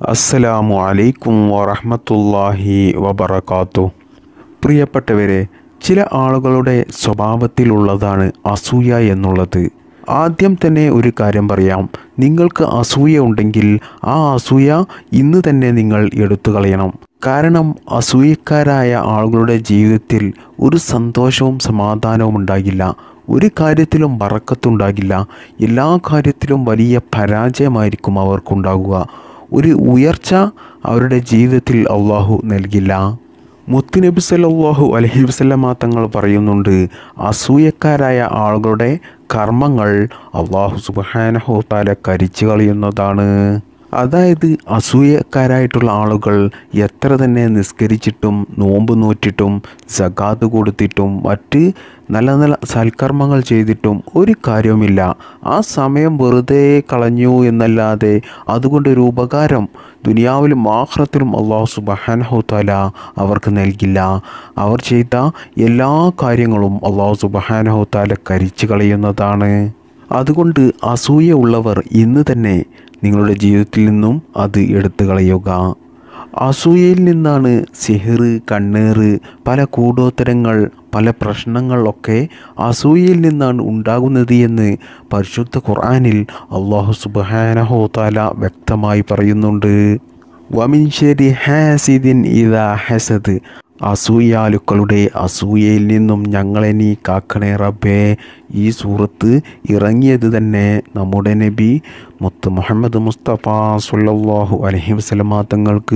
അസ്സലാമു അലൈക്കും വറഹ്മത്തുള്ളാഹി വബറകാതുഹു. പ്രിയപ്പെട്ടവരെ, ചില ആളുകളുടെ സ്വഭാവത്തിലുള്ളതാണ് അസൂയ എന്നുള്ളത്. ആദ്യം തന്നെ ഒരു കാര്യം പറയാം. നിങ്ങൾക്ക് അസൂയ ഉണ്ടെങ്കിൽ ആ അസൂയ ഇന്ന് തന്നെ നിങ്ങൾ എടുത്തു കളയണം. കാരണം അസൂയക്കാരായ ആളുകളുടെ ജീവിതത്തിൽ ഒരു സന്തോഷവും സമാധാനവും ഉണ്ടാകില്ല. ഒരു കാര്യത്തിലും ബറക്കത്തുണ്ടാകില്ല. എല്ലാ കാര്യത്തിലും വലിയ പരാജയമായിരിക്കും അവർക്കുണ്ടാകുക. ഒരു ഉയർച്ച അവരുടെ ജീവിതത്തിൽ അള്ളാഹു നൽകില്ല. മുത്തുനബി സല്ലല്ലാഹു അലൈഹി വസല്ലമ തങ്ങൾ പറയുന്നുണ്ട്, അസൂയക്കാരായ ആളുകളുടെ കർമ്മങ്ങൾ അള്ളാഹു സുബ്ഹാനഹു തആല കരിച്ചു കളയുന്നതാണ്. അതായത് അസൂയക്കാരായിട്ടുള്ള ആളുകൾ എത്ര തന്നെ നിസ്കരിച്ചിട്ടും നോമ്പ് നോറ്റിട്ടും സകാത്ത് കൊടുത്തിട്ടും മറ്റ് നല്ല നല്ല സൽക്കർമ്മങ്ങൾ ചെയ്തിട്ടും ഒരു കാര്യവുമില്ല. ആ സമയം വെറുതെ കളഞ്ഞു എന്നല്ലാതെ അതുകൊണ്ടൊരു ഉപകാരം ദുനിയാവിലും ആഖിറത്തിലും അല്ലാഹു സുബ്ഹാനഹു തആല അവർക്ക് നൽകില്ല. അവർ ചെയ്ത എല്ലാ കാര്യങ്ങളും അല്ലാഹു സുബ്ഹാനഹു തആല കരിച്ചു കളയുന്നതാണ്. അതുകൊണ്ട് അസൂയ ഉള്ളവർ ഇന്ന് തന്നെ നിങ്ങളുടെ ജീവിതത്തിൽ നിന്നും അത് എടുത്തു കളയുക. അസൂയയിൽ നിന്നാണ് സിഹിർ, കണ്ണേറ്, പല കൂടോത്തരങ്ങൾ, പല പ്രശ്നങ്ങളൊക്കെ അസൂയയിൽ നിന്നാണ് ഉണ്ടാകുന്നത് എന്ന് പരിശുദ്ധ ഖുർആനിൽ അല്ലാഹു സുബ്ഹാനഹു തആല വ്യക്തമായി പറയുന്നുണ്ട്. വമിൻ ശർരി ഹാസിദിൻ ഇദാ ഹസദ്, അസൂയാലുക്കളുടെ അസൂയയിൽ നിന്നും ഞങ്ങളെ നീ കാക്കണേ റബ്ബേ. ഈ സൂറത്ത് ഇറങ്ങിയത് തന്നെ നമ്മുടെ നബി മുത്ത് മുഹമ്മദ് മുസ്തഫ സ്വല്ലല്ലാഹു അലൈഹി വസല്ലമ തങ്ങൾക്ക്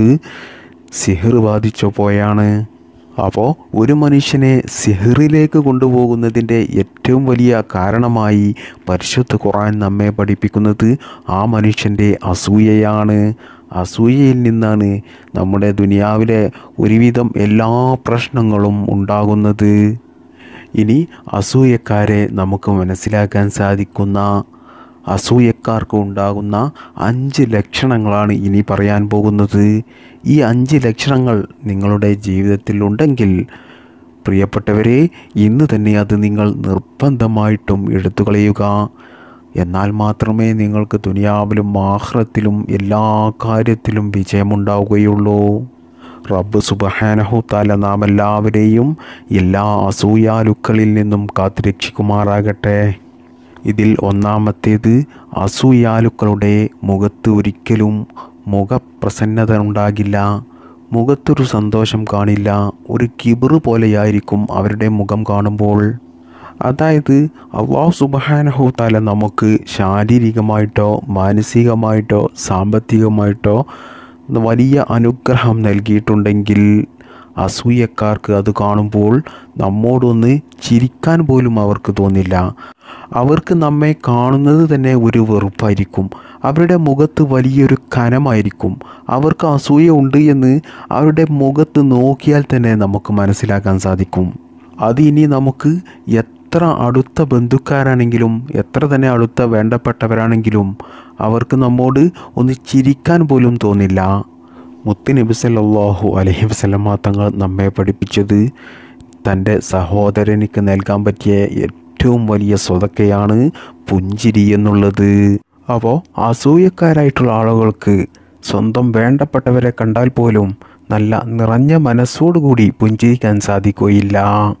സിഹിർ ബാധിച്ചപ്പോഴാണ്. അപ്പോൾ ഒരു മനുഷ്യനെ സിഹിറിലേക്ക് കൊണ്ടുപോകുന്നതിൻ്റെ ഏറ്റവും വലിയ കാരണമായി പരിശുദ്ധ ഖുർആൻ നമ്മെ പഠിപ്പിക്കുന്നത് ആ മനുഷ്യൻ്റെ അസൂയയാണ്. അസൂയയിൽ നിന്നാണ് നമ്മുടെ ദുനിയാവിലെ ഒരുവിധം എല്ലാ പ്രശ്നങ്ങളും ഉണ്ടാകുന്നത്. ഇനി അസൂയക്കാരെ നമുക്ക് മനസ്സിലാക്കാൻ സാധിക്കുന്ന, അസൂയക്കാർക്ക് ഉണ്ടാകുന്ന 5 ലക്ഷണങ്ങളാണ് ഇനി പറയാൻ പോകുന്നത്. ഈ 5 ലക്ഷണങ്ങൾ നിങ്ങളുടെ ജീവിതത്തിൽ ഉണ്ടെങ്കിൽ പ്രിയപ്പെട്ടവരെ, ഇന്ന് തന്നെ അത് നിങ്ങൾ നിർബന്ധമായിട്ടും എടുത്തു കളയുക. എന്നാൽ മാത്രമേ നിങ്ങൾക്ക് ദുനിയാവിലും ആഖിറത്തിലും എല്ലാ കാര്യത്തിലും വിജയമുണ്ടാവുകയുള്ളൂ. റബ്ബ് സുബ്ഹാനഹു തആല നാം എല്ലാവരെയും എല്ലാ അസൂയാലുക്കളിൽ നിന്നും കാത്തുരക്ഷിക്കുമാറാകട്ടെ. ഇതിൽ ഒന്നാമത്തേത്, അസൂയാലുക്കളുടെ മുഖത്ത് ഒരിക്കലും മുഖപ്രസന്നത ഉണ്ടാകില്ല. മുഖത്തൊരു സന്തോഷം കാണില്ല. ഒരു കിബിർ പോലെയായിരിക്കും അവരുടെ മുഖം കാണുമ്പോൾ. അതായത് അല്ലാഹു സുബ്ഹാനഹു തആല നമുക്ക് ശാരീരികമായിട്ടോ മാനസികമായിട്ടോ സാമ്പത്തികമായിട്ടോ വലിയ അനുഗ്രഹം നൽകിയിട്ടുണ്ടെങ്കിൽ അസൂയക്കാർക്ക് അത് കാണുമ്പോൾ നമ്മോടൊന്ന് ചിരിക്കാൻ പോലും അവർക്ക് തോന്നില്ല. അവർക്ക് നമ്മെ കാണുന്നത് തന്നെ ഒരു വെറുപ്പായിരിക്കും. അവരുടെ മുഖത്ത് വലിയൊരു കനമായിരിക്കും. അവർക്ക് അസൂയ ഉണ്ട് എന്ന് അവരുടെ മുഖത്ത് നോക്കിയാൽ തന്നെ നമുക്ക് മനസ്സിലാക്കാൻ സാധിക്കും. അത് ഇനി നമുക്ക് എത്ര അടുത്ത ബന്ധുക്കാരാണെങ്കിലും എത്ര തന്നെ അടുത്ത വേണ്ടപ്പെട്ടവരാണെങ്കിലും അവർക്ക് നമ്മോട് ഒന്ന് ചിരിക്കാൻ പോലും തോന്നില്ല. മുത്ത് നബി സല്ലല്ലാഹു അലൈഹി വസല്ലമ തങ്ങൾ നമ്മെ പഠിപ്പിച്ചത് തൻ്റെ സഹോദരനിക്ക് നൽകാൻ പറ്റിയ ഏറ്റവും വലിയ സ്വതക്കയാണ് പുഞ്ചിരി എന്നുള്ളത്. അപ്പോൾ അസൂയക്കാരായിട്ടുള്ള ആളുകൾക്ക് സ്വന്തം വേണ്ടപ്പെട്ടവരെ കണ്ടാൽ പോലും നല്ല നിറഞ്ഞ മനസ്സോടുകൂടി പുഞ്ചിരിക്കാൻ സാധിക്കുകയില്ല.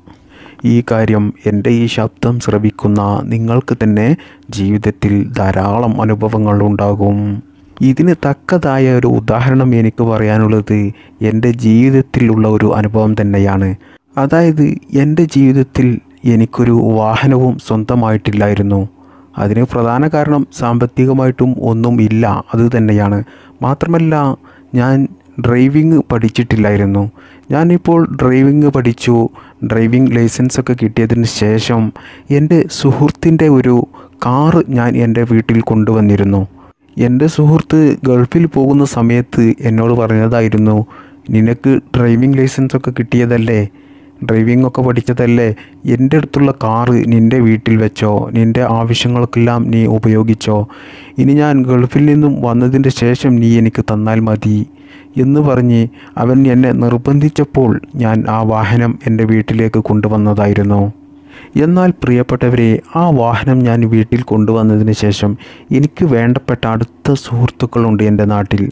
ഈ കാര്യം എൻ്റെ ഈ ശബ്ദം ശ്രവിക്കുന്ന നിങ്ങൾക്ക് തന്നെ ജീവിതത്തിൽ ധാരാളം അനുഭവങ്ങൾ ഉണ്ടാകും. ഇതിന് തക്കതായ ഒരു ഉദാഹരണം എനിക്ക് പറയാനുള്ളത് എൻ്റെ ജീവിതത്തിലുള്ള ഒരു അനുഭവം തന്നെയാണ്. അതായത് എൻ്റെ ജീവിതത്തിൽ എനിക്കൊരു വാഹനവും സ്വന്തമായിട്ടില്ലായിരുന്നു. അതിന് പ്രധാന കാരണം സാമ്പത്തികമായിട്ടും ഒന്നും ഇല്ല അത് തന്നെയാണ്. മാത്രമല്ല, ഞാൻ ഡ്രൈവിംഗ് പഠിച്ചിട്ടില്ലായിരുന്നു. ഞാനിപ്പോൾ ഡ്രൈവിംഗ് പഠിച്ചു. ഡ്രൈവിംഗ് ലൈസൻസൊക്കെ കിട്ടിയതിന് ശേഷം എൻ്റെ സുഹൃത്തിൻ്റെ ഒരു കാറ് ഞാൻ എൻ്റെ വീട്ടിൽ കൊണ്ടുവന്നിരുന്നു. എൻ്റെ സുഹൃത്ത് ഗൾഫിൽ പോകുന്ന സമയത്ത് എന്നോട് പറഞ്ഞതായിരുന്നു, നിനക്ക് ഡ്രൈവിംഗ് ലൈസൻസൊക്കെ കിട്ടിയതല്ലേ, ഡ്രൈവിംഗ് ഒക്കെ പഠിച്ചതല്ലേ, എൻ്റെ അടുത്തുള്ള കാറ് നിൻ്റെ വീട്ടിൽ വെച്ചോ, നിൻ്റെ ആവശ്യങ്ങൾക്കെല്ലാം നീ ഉപയോഗിച്ചോ, ഇനി ഞാൻ ഗൾഫിൽ നിന്നും വന്നതിൻ്റെ ശേഷം നീ എനിക്ക് തന്നാൽ മതി എന്ന് പറഞ്ഞ് അവൻ എന്നെ നിർബന്ധിച്ചപ്പോൾ ഞാൻ ആ വാഹനം എൻ്റെ വീട്ടിലേക്ക് കൊണ്ടുവന്നതായിരുന്നു. എന്നാൽ പ്രിയപ്പെട്ടവരെ, ആ വാഹനം ഞാൻ വീട്ടിൽ കൊണ്ടുവന്നതിന് ശേഷം എനിക്ക് വേണ്ടപ്പെട്ട അടുത്ത സുഹൃത്തുക്കളുണ്ട് എൻ്റെ നാട്ടിൽ.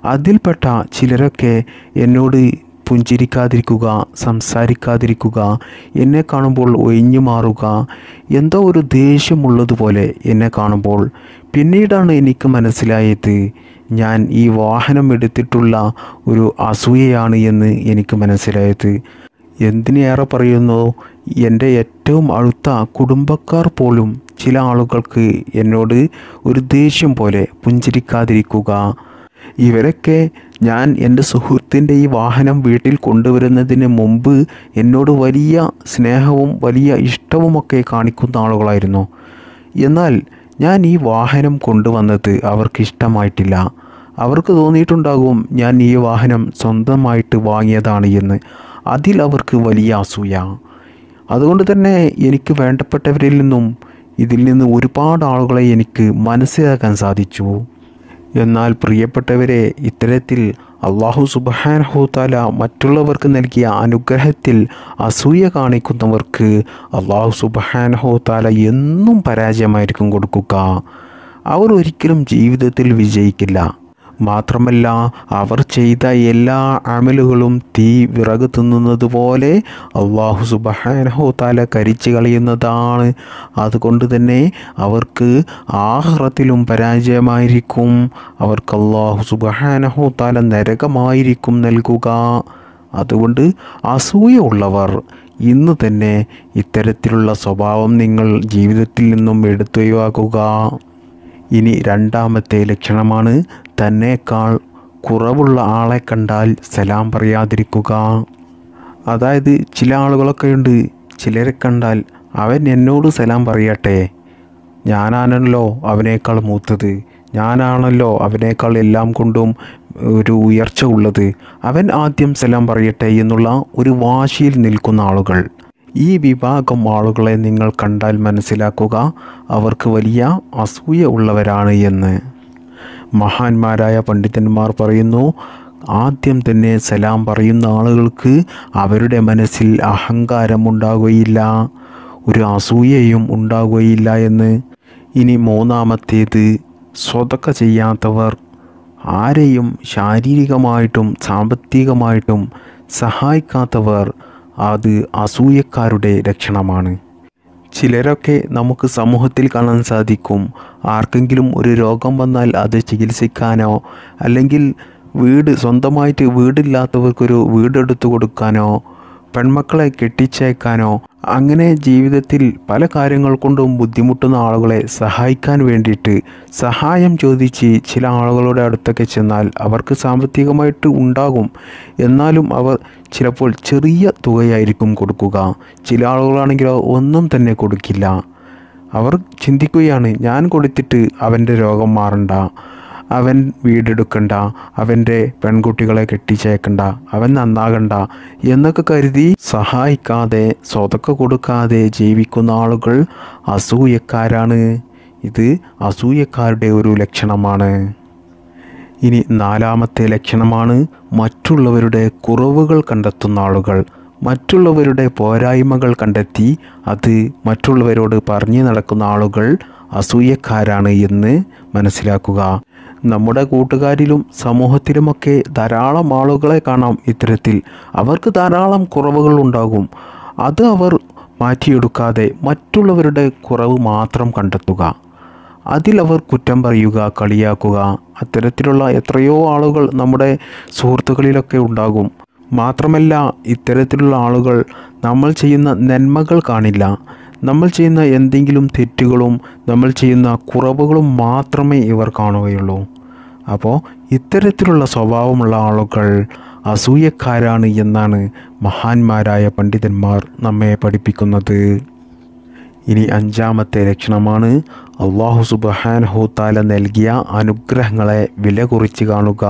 അതിൽപ്പെട്ട ചിലരൊക്കെ എന്നോട് പുഞ്ചിരിക്കാതിരിക്കുക, സംസാരിക്കാതിരിക്കുക, എന്നെ കാണുമ്പോൾ ഒഴിഞ്ഞു മാറുക, എന്തോ ഒരു ദേഷ്യമുള്ളതുപോലെ എന്നെ കാണുമ്പോൾ. പിന്നീടാണ് എനിക്ക് മനസ്സിലായത് ഞാൻ ഈ വാഹനം എടുത്തിട്ടുള്ള ഒരു അസൂയയാണ് എന്ന് എനിക്ക് മനസ്സിലായത്. എന്തിനേറെ പറയുന്നു, എൻ്റെ ഏറ്റവും അടുത്ത കുടുംബക്കാർ പോലും ചില ആളുകൾക്ക് എന്നോട് ഒരു ദേഷ്യം പോലെ പുഞ്ചിരിക്കാതിരിക്കുക. ഇവരൊക്കെ ഞാൻ എൻ്റെ സുഹൃത്തിൻ്റെ ഈ വാഹനം വീട്ടിൽ കൊണ്ടുവരുന്നതിന് മുമ്പ് എന്നോട് വലിയ സ്നേഹവും വലിയ ഇഷ്ടവുമൊക്കെ കാണിക്കുന്ന ആളുകളായിരുന്നു. എന്നാൽ ഞാൻ ഈ വാഹനം കൊണ്ടുവന്നത് അവർക്ക് ഇഷ്ടമായിട്ടില്ല. അവർക്ക് തോന്നിയിട്ടുണ്ടാകും ഞാൻ ഈ വാഹനം സ്വന്തമായിട്ട് വാങ്ങിയതാണ് എന്ന്. അതിൽ അവർക്ക് വലിയ അസൂയ. അതുകൊണ്ട് തന്നെ എനിക്ക് വേണ്ടപ്പെട്ടവരിൽ നിന്നും ഇതിൽ നിന്ന് ഒരുപാട് ആളുകളെ എനിക്ക് മനസ്സിലാക്കാൻ സാധിച്ചു. എന്നാൽ പ്രിയപ്പെട്ടവരെ, ഇത്തരത്തിൽ അല്ലാഹു സുബ്ഹാനഹു തആല മറ്റുള്ളവർക്ക് നൽകിയ അനുഗ്രഹത്തിൽ അസൂയ കാണിക്കുന്നവർക്ക് അല്ലാഹു സുബ്ഹാനഹു തആല എന്നും പരാജയമായിരിക്കും കൊടുക്കുക. അവർ ഒരിക്കലും ജീവിതത്തിൽ വിജയിക്കില്ല. മാത്രമല്ല, അവർ ചെയ്ത എല്ലാ അമലുകളും തീ വിറക് തിന്നുന്നത് പോലെ അല്ലാഹു സുബ്ഹാനഹു തആല കരിച്ചു കളയുന്നതാണ്. അതുകൊണ്ട് തന്നെ അവർക്ക് ആഖിറത്തിലും പരാജയമായിരിക്കും. അവർക്ക് അല്ലാഹു സുബ്ഹാനഹു തആല നരകമായിരിക്കും നൽകുക. അതുകൊണ്ട് അസൂയ ഉള്ളവർ ഇന്ന് തന്നെ ഇത്തരത്തിലുള്ള സ്വഭാവം നിങ്ങൾ ജീവിതത്തിൽ നിന്നും എടുത്തൊഴിവാക്കുക. ഇനി രണ്ടാമത്തെ ലക്ഷണമാണ് തന്നേക്കാൾ കുറവുള്ള ആളെ കണ്ടാൽ സലാം പറയാതിരിക്കുക. അതായത് ചില ആളുകളൊക്കെ ഉണ്ട്, ചിലരെ കണ്ടാൽ അവൻ എന്നോട് സലാം പറയട്ടെ, ഞാനാണല്ലോ അവനേക്കാൾ മൂത്തത്, ഞാനാണല്ലോ അവനേക്കാൾ എല്ലാം കൊണ്ടും ഒരു ഉയർച്ച ഉള്ളത്, അവൻ ആദ്യം സലാം പറയട്ടെ എന്നുള്ള ഒരു വാശിയിൽ നിൽക്കുന്ന ആളുകൾ. ഈ വിഭാഗം ആളുകളെ നിങ്ങൾ കണ്ടാൽ മനസ്സിലാക്കുക അവർക്ക് വലിയ അസൂയ ഉള്ളവരാണ് എന്ന്. മഹാന്മാരായ പണ്ഡിതന്മാർ പറയുന്നു, ആദ്യം തന്നെ സലാം പറയുന്ന ആളുകൾക്ക് അവരുടെ മനസ്സിൽ അഹങ്കാരമുണ്ടാകുകയില്ല, ഒരു അസൂയയും ഉണ്ടാകുകയില്ല എന്ന്. ഇനി മൂന്നാമത്തേത്, സ്വതക്ക ചെയ്യാത്തവർ, ആരെയും ശാരീരികമായിട്ടും സാമ്പത്തികമായിട്ടും സഹായിക്കാത്തവർ, അത് അസൂയക്കാരുടെ ലക്ഷണമാണ്. ചിലരൊക്കെ നമുക്ക് സമൂഹത്തിൽ കാണാൻ സാധിക്കും. ആർക്കെങ്കിലും ഒരു രോഗം വന്നാൽ അത് ചികിത്സിക്കാനോ അല്ലെങ്കിൽ സ്വന്തമായിട്ട് വീടില്ലാത്തവർക്കൊരു വീടെടുത്തു കൊടുക്കാനോ പെൺമക്കളെ കെട്ടിച്ചേക്കാനോ അങ്ങനെ ജീവിതത്തിൽ പല കാര്യങ്ങൾ കൊണ്ടും ബുദ്ധിമുട്ടുന്ന ആളുകളെ സഹായിക്കാൻ വേണ്ടിയിട്ട് സഹായം ചോദിച്ച് ചില ആളുകളുടെ അടുത്തൊക്കെ ചെന്നാൽ അവർക്ക് സാമ്പത്തികമായിട്ട് ഉണ്ടാകും. എന്നാലും അവർ ചിലപ്പോൾ ചെറിയ തുകയായിരിക്കും കൊടുക്കുക. ചില ആളുകളാണെങ്കിലോ ഒന്നും തന്നെ കൊടുക്കില്ല. അവർ ചിന്തിക്കുകയാണ്, ഞാൻ കൊടുത്തിട്ട് അവൻ്റെ രോഗം മാറണ്ട, അവൻ വീടെടുക്കണ്ട, അവൻ്റെ പെൺകുട്ടികളെ കെട്ടിച്ചേക്കണ്ട, അവൻ നന്നാകണ്ട എന്നൊക്കെ കരുതി സഹായിക്കാതെ സ്വതക്ക കൊടുക്കാതെ ജീവിക്കുന്ന ആളുകൾ അസൂയക്കാരാണ്. ഇത് അസൂയക്കാരുടെ ഒരു ലക്ഷണമാണ്. ഇനി നാലാമത്തെ ലക്ഷണമാണ് മറ്റുള്ളവരുടെ കുറവുകൾ കണ്ടെത്തുന്ന ആളുകൾ. മറ്റുള്ളവരുടെ പോരായ്മകൾ കണ്ടെത്തി അത് മറ്റുള്ളവരോട് പറഞ്ഞു നടക്കുന്ന ആളുകൾ അസൂയക്കാരാണ് എന്ന് മനസ്സിലാക്കുക. നമ്മുടെ കൂട്ടുകാരിലും സമൂഹത്തിലുമൊക്കെ ധാരാളം ആളുകളെ കാണാം ഇത്തരത്തിൽ. അവർക്ക് ധാരാളം കുറവുകൾ ഉണ്ടാകും. അത് അവർ മാറ്റിയെടുക്കാതെ മറ്റുള്ളവരുടെ കുറവ് മാത്രം കണ്ടെത്തുക, അതിലവർ കുറ്റം പറയുക, കളിയാക്കുക. അത്തരത്തിലുള്ള എത്രയോ ആളുകൾ നമ്മുടെ സുഹൃത്തുക്കളിലൊക്കെ ഉണ്ടാകും. മാത്രമല്ല, ഇത്തരത്തിലുള്ള ആളുകൾ നമ്മൾ ചെയ്യുന്ന നന്മകൾ കാണില്ല. നമ്മൾ ചെയ്യുന്ന എന്തെങ്കിലും തെറ്റുകളും നമ്മൾ ചെയ്യുന്ന കുറവുകളും മാത്രമേ ഇവർ കാണുകയുള്ളൂ. അപ്പോൾ ഇത്തരത്തിലുള്ള സ്വഭാവമുള്ള ആളുകൾ അസൂയക്കാരാണ് എന്നാണ് മഹാന്മാരായ പണ്ഡിതന്മാർ നമ്മെ പഠിപ്പിക്കുന്നത്. ഇനി അഞ്ചാമത്തെ ലക്ഷണമാണ് അല്ലാഹു സുബ്ഹാനഹു തആല നൽകിയ അനുഗ്രഹങ്ങളെ വില കുറച്ച് കാണുക.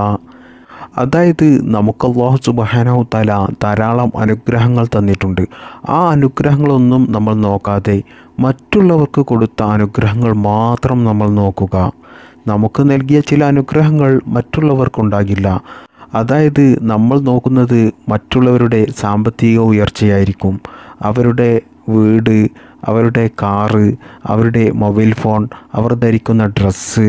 അതായത് നമുക്ക് അല്ലാഹു സുബ്ഹാനഹു തആല ധാരാളം അനുഗ്രഹങ്ങൾ തന്നിട്ടുണ്ട്. ആ അനുഗ്രഹങ്ങളൊന്നും നമ്മൾ നോക്കാതെ മറ്റുള്ളവർക്ക് കൊടുത്ത അനുഗ്രഹങ്ങൾ മാത്രം നമ്മൾ നോക്കുക. നമുക്ക് നൽകിയ ചില അനുഗ്രഹങ്ങൾ മറ്റുള്ളവർക്കുണ്ടാകില്ല. അതായത് നമ്മൾ നോക്കുന്നത് മറ്റുള്ളവരുടെ സാമ്പത്തിക ഉയർച്ചയായിരിക്കും. അവരുടെ വീട്, അവരുടെ കാറ്, അവരുടെ മൊബൈൽ ഫോൺ, അവർ ധരിക്കുന്ന ഡ്രസ്സ്,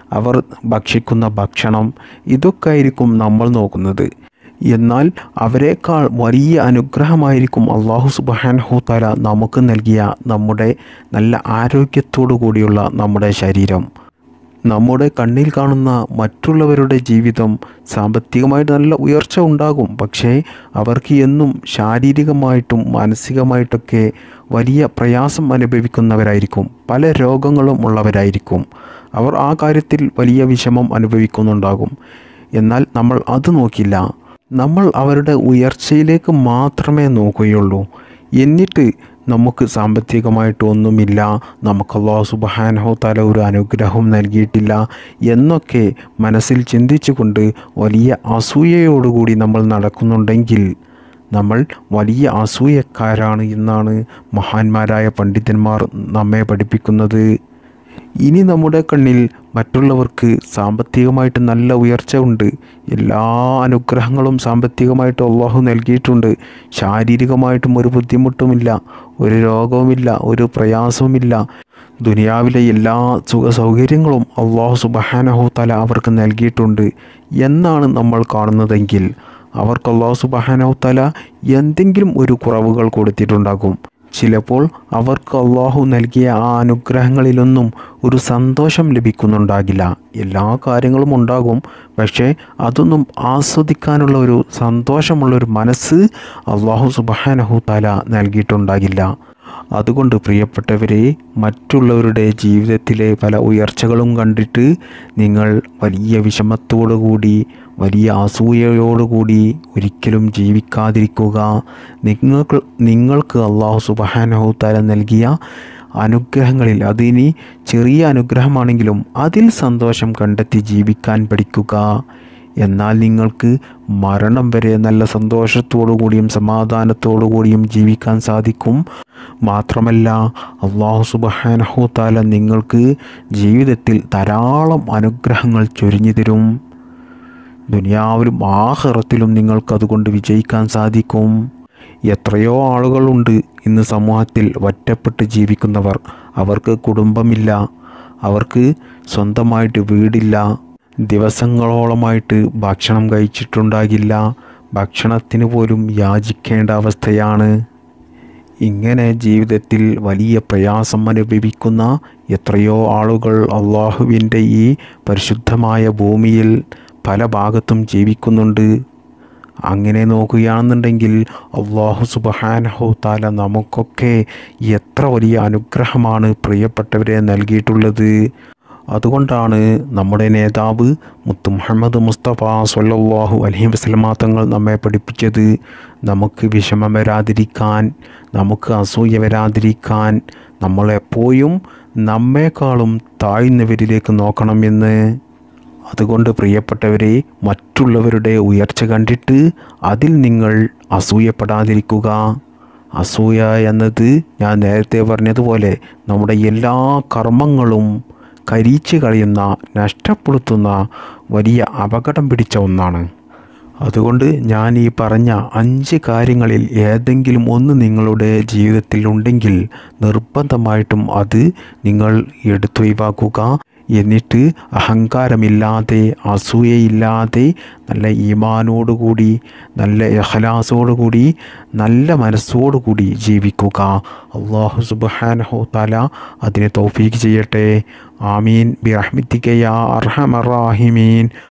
അവർ ഭക്ഷിക്കുന്ന ഭക്ഷണം, ഇതൊക്കെ ആയിരിക്കും നമ്മൾ നോക്കുന്നത്. എന്നാൽ അവരെക്കാൾ വലിയ അനുഗ്രഹമായിരിക്കും അല്ലാഹു സുബ്ഹാനഹു തആല നമുക്ക് നൽകിയ നമ്മുടെ നല്ല ആരോഗ്യത്തോടു കൂടിയുള്ള നമ്മുടെ ശരീരം. നമ്മുടെ കണ്ണിൽ കാണുന്ന മറ്റുള്ളവരുടെ ജീവിതം സാമ്പത്തികമായിട്ട് നല്ല ഉയർച്ച ഉണ്ടാകും, പക്ഷേ അവർക്ക് എന്നും ശാരീരികമായിട്ടും മാനസികമായിട്ടൊക്കെ വലിയ പ്രയാസം അനുഭവിക്കുന്നവരായിരിക്കും, പല രോഗങ്ങളും ഉള്ളവരായിരിക്കും. അവർ ആ കാര്യത്തിൽ വലിയ വിഷമം അനുഭവിക്കുന്നുണ്ടാകും. എന്നാൽ നമ്മൾ അത് നോക്കില്ല. നമ്മൾ അവരുടെ ഉയർച്ചയിലേക്ക് മാത്രമേ നോക്കുകയുള്ളൂ. എന്നിട്ട് നമുക്ക് സാമ്പത്തികമായിട്ട് ഒന്നുമില്ല, നമുക്ക് അല്ലാഹു സുബ്ഹാനഹു തആല ഒരു അനുഗ്രഹവും നൽകിയിട്ടില്ല എന്നൊക്കെ മനസ്സിൽ ചിന്തിച്ചുകൊണ്ട് വലിയ അസൂയയോടുകൂടി നമ്മൾ നടക്കുന്നുണ്ടെങ്കിൽ നമ്മൾ വലിയ അസൂയക്കാരാണ് എന്നാണ് മഹാന്മാരായ പണ്ഡിതന്മാർ നമ്മെ പഠിപ്പിക്കുന്നത്. ഇനി നമ്മുടെ കണ്ണിൽ മറ്റുള്ളവർക്ക് സാമ്പത്തികമായിട്ട് നല്ല ഉയർച്ച ഉണ്ട്, എല്ലാ അനുഗ്രഹങ്ങളും സാമ്പത്തികമായിട്ട് അല്ലാഹു നൽകിയിട്ടുണ്ട്, ശാരീരികമായിട്ടും ഒരു ബുദ്ധിമുട്ടുമില്ല, ഒരു രോഗവുമില്ല, ഒരു പ്രയാസവുമില്ല, ദുനിയാവിലെ എല്ലാ സുഖ സൗകര്യങ്ങളും അല്ലാഹു സുബ്ഹാനഹു തആല അവർക്ക് നൽകിയിട്ടുണ്ട് എന്നാണ് നമ്മൾ കാണുന്നതെങ്കിൽ അവർക്ക് അല്ലാഹു സുബ്ഹാനഹു തആല എന്തെങ്കിലും ഒരു കുറവുകൾ കൊടുത്തിട്ടുണ്ടാകും. ചിലപ്പോൾ അവർക്ക് അല്ലാഹു നൽകിയ ആ അനുഗ്രഹങ്ങളിലൊന്നും ഒരു സന്തോഷം ലഭിക്കുന്നുണ്ടാകില്ല. എല്ലാ കാര്യങ്ങളും ഉണ്ടാകും, പക്ഷേ അതൊന്നും ആസ്വദിക്കാനുള്ള ഒരു സന്തോഷമുള്ളൊരു മനസ്സ് അല്ലാഹു സുബ്ഹാനഹു തആല നൽകിയിട്ടുണ്ടാകില്ല. അതുകൊണ്ട് പ്രിയപ്പെട്ടവരെ, മറ്റുള്ളവരുടെ ജീവിതത്തിലെ പല ഉയർച്ചകളും കണ്ടിട്ട് നിങ്ങൾ വലിയ വിഷമത്തോടുകൂടി വലിയ അസൂയയോടുകൂടി ഒരിക്കലും ജീവിക്കാതിരിക്കുക. നിങ്ങൾക്ക് അല്ലാഹു സുബ്ഹാനഹു തആല നൽകിയ അനുഗ്രഹങ്ങളിൽ, അതിനി ചെറിയ അനുഗ്രഹമാണെങ്കിലും അതിൽ സന്തോഷം കണ്ടെത്തി ജീവിക്കാൻ പഠിക്കുക. എന്നാൽ നിങ്ങൾക്ക് മരണം വരെ നല്ല സന്തോഷത്തോടു കൂടിയും സമാധാനത്തോടു കൂടിയും ജീവിക്കാൻ സാധിക്കും. മാത്രമല്ല അല്ലാഹു സുബ്ഹാനഹു തആല നിങ്ങൾക്ക് ജീവിതത്തിൽ ധാരാളം അനുഗ്രഹങ്ങൾ ചൊരിഞ്ഞു തരും. ദുനിയാവിലും ആഖിറത്തിലും നിങ്ങൾക്കതുകൊണ്ട് വിജയിക്കാൻ സാധിക്കും. എത്രയോ ആളുകളുണ്ട് ഇന്ന് സമൂഹത്തിൽ ഒറ്റപ്പെട്ട് ജീവിക്കുന്നവർ. അവർക്ക് കുടുംബമില്ല, അവർക്ക് സ്വന്തമായിട്ട് വീടില്ല, ദിവസങ്ങളോളമായിട്ട് ഭക്ഷണം കഴിച്ചിട്ടുണ്ടാകില്ല, ഭക്ഷണത്തിന് പോലും യാചിക്കേണ്ട അവസ്ഥയാണ്. ഇങ്ങനെ ജീവിതത്തിൽ വലിയ പ്രയാസം അനുഭവിക്കുന്ന എത്രയോ ആളുകൾ അല്ലാഹുവിൻ്റെ ഈ പരിശുദ്ധമായ ഭൂമിയിൽ പല ഭാഗത്തും ജീവിക്കുന്നുണ്ട്. അങ്ങനെ നോക്കുകയാണെന്നുണ്ടെങ്കിൽ അല്ലാഹു സുബ്ഹാനഹു തആല നമുക്കൊക്കെ എത്ര വലിയ അനുഗ്രഹമാണ് പ്രിയപ്പെട്ടവരെ നൽകിയിട്ടുള്ളത്. അതുകൊണ്ടാണ് നമ്മുടെ നേതാവ് മുത്ത് മുഹമ്മദ് മുസ്തഫ സ്വല്ലല്ലാഹു അലൈഹി വസല്ലമ തങ്ങൾ നമ്മെ പഠിപ്പിച്ചത് നമുക്ക് വിഷമം വരാതിരിക്കാൻ, നമുക്ക് അസൂയ വരാതിരിക്കാൻ നമ്മളെപ്പോഴും നമ്മെക്കാളും താഴ്ന്നവരിലേക്ക് നോക്കണമെന്ന്. അതുകൊണ്ട് പ്രിയപ്പെട്ടവരെ, മറ്റുള്ളവരുടെ ഉയർച്ച കണ്ടിട്ട് അതിൽ നിങ്ങൾ അസൂയപ്പെടാതിരിക്കുക. അസൂയ എന്നത് ഞാൻ നേരത്തെ പറഞ്ഞതുപോലെ നമ്മുടെ എല്ലാ കർമ്മങ്ങളും കരിച്ചു കളയുന്ന, നഷ്ടപ്പെടുത്തുന്ന വലിയ അപകടം പിടിച്ച ഒന്നാണ്. അതുകൊണ്ട് ഞാൻ ഈ പറഞ്ഞ 5 കാര്യങ്ങളിൽ ഏതെങ്കിലും ഒന്ന് നിങ്ങളുടെ ജീവിതത്തിൽ ഉണ്ടെങ്കിൽ നിർബന്ധമായിട്ടും അത് നിങ്ങൾ എടുത്തൊഴിവാക്കുക. എന്നിട്ട് അഹങ്കാരമില്ലാതെ, അസൂയയില്ലാതെ, നല്ല ഈമാനോടുകൂടി, നല്ല ഇഖ്ലാസോടുകൂടി, നല്ല മനസ്സോടുകൂടി ജീവിക്കുക. അല്ലാഹു സുബ്ഹാനഹു തആല അതിന് തൗഫീഖ് ചെയ്യട്ടെ. ആമീൻ ബിറഹ്മതിക യാ അർഹമർ റഹീമീൻ.